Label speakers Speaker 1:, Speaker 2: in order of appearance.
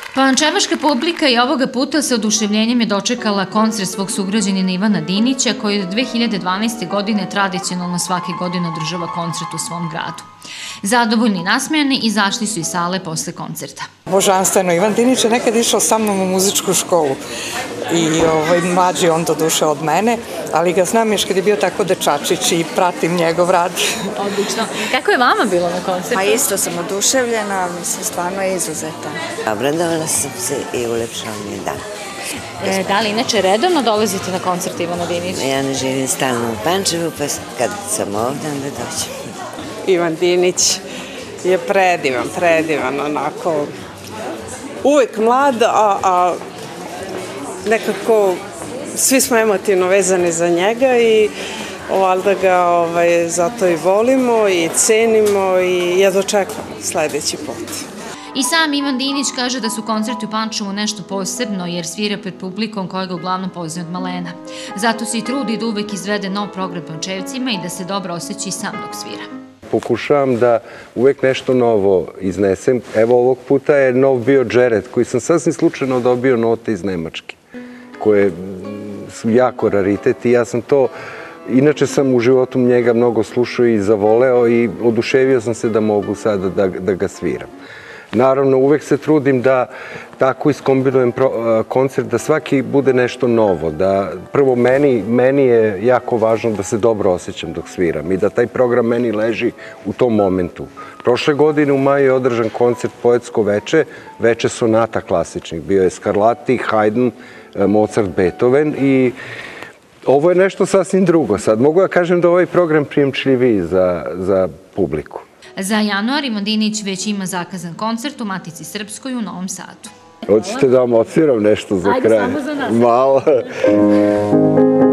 Speaker 1: Pančevačka publika i ovoga puta sa oduševljenjem je dočekala koncert svog sugrađanina Ivana Dinića, koji od 2012. godine tradicionalno svake godine održava koncert u svom gradu. Zadovoljni i nasmejani izašli su iz sale posle koncerta.
Speaker 2: Božanstveno, Ivan Dinić je nekad išao sa mnom u muzičku školu i mlađi on do duše od mene, ali ga znam još kad je bio tako dečačić i pratim njegov rad.
Speaker 1: Odlično. Kako je vama bilo na koncertu?
Speaker 3: Pa isto sam oduševljena, mislim, stvarno je izuzetan.
Speaker 4: Obradovala sam se i ulepšao mi je dan.
Speaker 1: Da li inače redovno dolazite na koncert Ivana Dinića?
Speaker 4: Ja ne živim stalno u Pančevu, pa kad sam ovdje, onda dođem.
Speaker 5: Ivan Dinić je predivan, onako, uvek mlad, a nekako svi smo emotivno vezani za njega i valjda ga zato i volimo i cenimo i jedva čekamo sledeći put.
Speaker 1: I sam Ivan Dinić kaže da su koncerti u Pančevu nešto posebno jer svira pred publikom koja ga uglavnom poznaje od malena. Zato se i trudi da uvek izvede nov program Pančevcima i da se dobro osjeća i sam dok svira.
Speaker 6: Pokušavam da uvek nešto novo iznesem. Evo ovog puta je nov bio Jared, koji sam sasvim slučajno dobio note iz Nemačke, koje su jako raritet i ja sam to, inače sam u životu njega mnogo slušao i zavoleo i oduševio sam se da mogu sada da ga sviram. Naravno, uvek se trudim da tako iskombinujem koncert, da svaki bude nešto novo. Prvo, meni je jako važno da se dobro osjećam dok sviram i da taj program meni leži u tom momentu. Prošle godine u maju je održan koncert Poetsko veče, veče sonata klasičnih. Bio je Scarlatti, Haydn, Mozart, Beethoven i ovo je nešto sasvim drugo. Sad mogu da kažem da ovaj program prijemčljiviji za publiku.
Speaker 1: Za januar Ivan Dinić već ima zakazan koncert u Matici Srpskoj u Novom Sadu.
Speaker 6: Hoćete da vam odsviram nešto za kraj?
Speaker 1: Ajde, samo za nas.
Speaker 6: Malo.